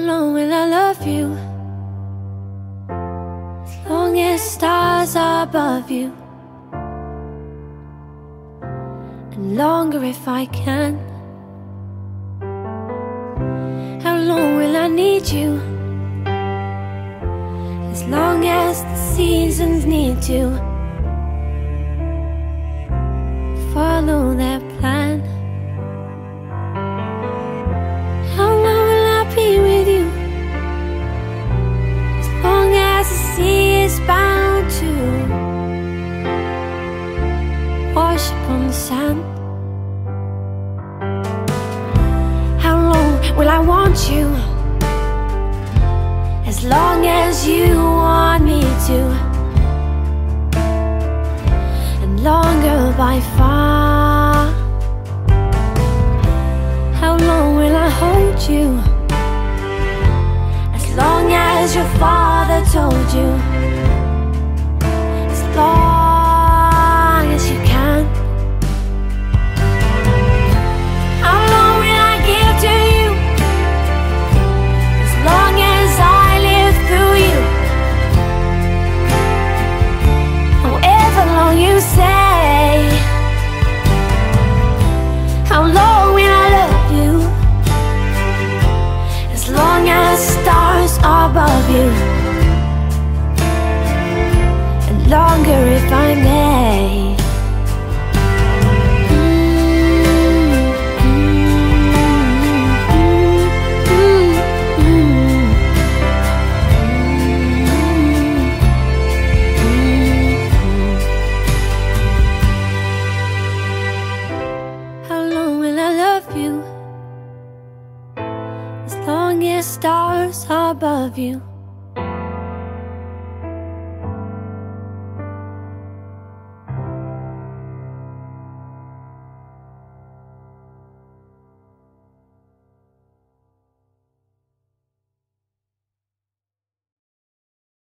long will I love you? As long as stars are above you, and longer if I can. How long will I need you? As long as the seasons need to follow their plan. How long will I be with you? As long as the sea is bound to wash upon the sand. How long will I want you? As long as you want me to, and longer by far. How long will I hold you? As long as your father told you, as long as you can. How long will I give to you? As long as I live through you. However long you say. How long will I love you? As long as stars are above you, and longer if I may. How long will I love you? As long as stars are above you,